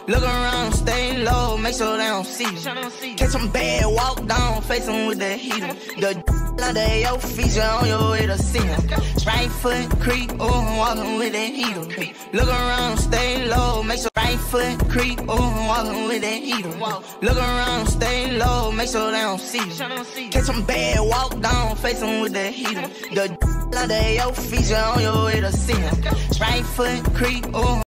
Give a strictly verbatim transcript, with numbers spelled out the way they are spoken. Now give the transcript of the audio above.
Look around, stay low, make sure they don't see you. Catch them bad, walk down, face them with the heater. The under your feet, you on your way to see him. Right foot creep, oh, walking with that heater. Look around, stay low, make sure right foot creep, oh, walking with that heater. Look around, stay low, make sure they don't see you. Catch them bad, walk down, face them with the heater. The under your feet, you on your way to see him. Right foot creep, oh.